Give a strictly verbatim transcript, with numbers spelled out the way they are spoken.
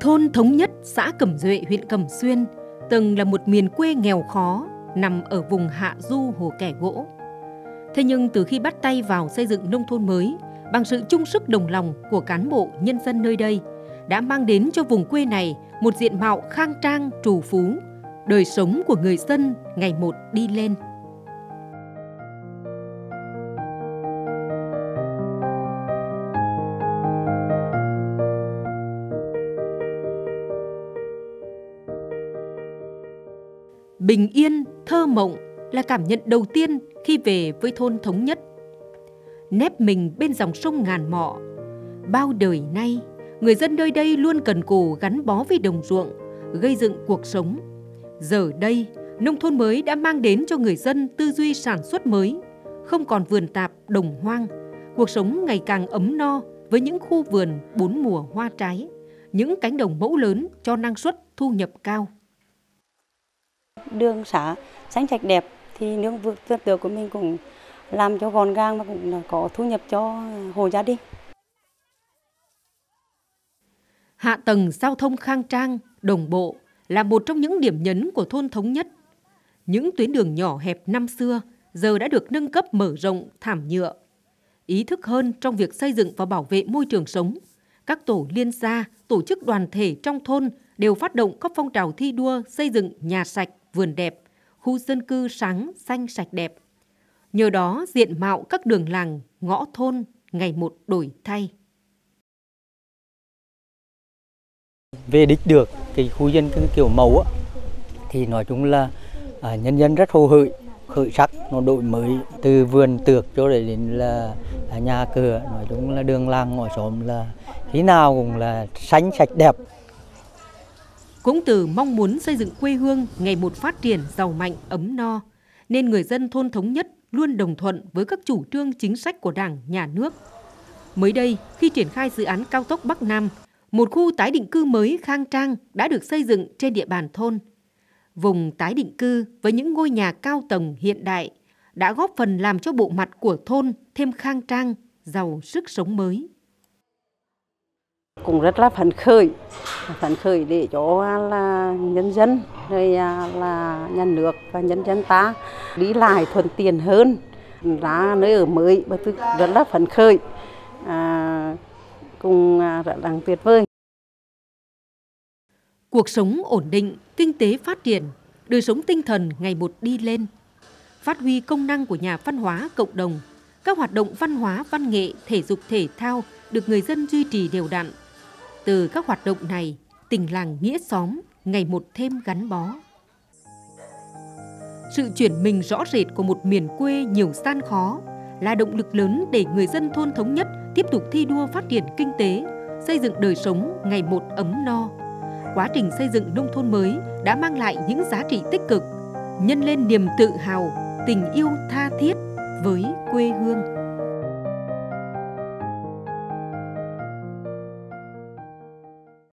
Thôn Thống Nhất, xã Cẩm Duệ, huyện Cẩm Xuyên từng là một miền quê nghèo khó nằm ở vùng hạ du Hồ Kẻ Gỗ. Thế nhưng từ khi bắt tay vào xây dựng nông thôn mới, bằng sự chung sức đồng lòng của cán bộ nhân dân nơi đây, đã mang đến cho vùng quê này một diện mạo khang trang, trù phú, đời sống của người dân ngày một đi lên. Bình yên, thơ mộng là cảm nhận đầu tiên khi về với thôn Thống Nhất. Nép mình bên dòng sông ngàn mọ, bao đời nay, người dân nơi đây luôn cần cù gắn bó với đồng ruộng, gây dựng cuộc sống. Giờ đây, nông thôn mới đã mang đến cho người dân tư duy sản xuất mới, không còn vườn tạp, đồng hoang. Cuộc sống ngày càng ấm no với những khu vườn bốn mùa hoa trái, những cánh đồng mẫu lớn cho năng suất thu nhập cao. Đường xá xanh sạch đẹp thì nương vườn tược của mình cũng làm cho gọn gàng và cũng có thu nhập cho hộ gia đình. Hạ tầng giao thông khang trang, đồng bộ là một trong những điểm nhấn của thôn Thống Nhất. Những tuyến đường nhỏ hẹp năm xưa giờ đã được nâng cấp mở rộng, thảm nhựa. Ý thức hơn trong việc xây dựng và bảo vệ môi trường sống, các tổ liên gia, tổ chức đoàn thể trong thôn đều phát động các phong trào thi đua xây dựng nhà sạch, vườn đẹp, khu dân cư sáng, xanh, sạch đẹp. Nhờ đó, diện mạo các đường làng, ngõ thôn ngày một đổi thay. Về đích được cái khu dân cư kiểu mẫu á, thì nói chung là à, nhân dân rất hồ hởi, khởi sắc, nó đổi mới từ vườn tược cho đến là à, nhà cửa, nói chung là đường làng ngõ xóm là khi nào cũng là xanh sạch đẹp. Cũng từ mong muốn xây dựng quê hương ngày một phát triển giàu mạnh, ấm no, nên người dân thôn Thống Nhất luôn đồng thuận với các chủ trương chính sách của Đảng, Nhà nước. Mới đây, khi triển khai dự án cao tốc Bắc Nam, một khu tái định cư mới khang trang đã được xây dựng trên địa bàn thôn. Vùng tái định cư với những ngôi nhà cao tầng hiện đại đã góp phần làm cho bộ mặt của thôn thêm khang trang, giàu sức sống mới. Cũng rất là phấn khởi, phấn khởi để cho là nhân dân, rồi là nhà nước và nhân dân ta đi lại thuận tiện hơn, ra nơi ở mới, rất là phấn khởi, à, cũng rất là tuyệt vời. Cuộc sống ổn định, kinh tế phát triển, đời sống tinh thần ngày một đi lên. Phát huy công năng của nhà văn hóa cộng đồng, các hoạt động văn hóa, văn nghệ, thể dục thể thao được người dân duy trì đều đặn. Từ các hoạt động này, tình làng nghĩa xóm ngày một thêm gắn bó. Sự chuyển mình rõ rệt của một miền quê nhiều gian khó là động lực lớn để người dân thôn Thống Nhất tiếp tục thi đua phát triển kinh tế, xây dựng đời sống ngày một ấm no. Quá trình xây dựng nông thôn mới đã mang lại những giá trị tích cực, nhân lên niềm tự hào, tình yêu tha thiết với quê hương.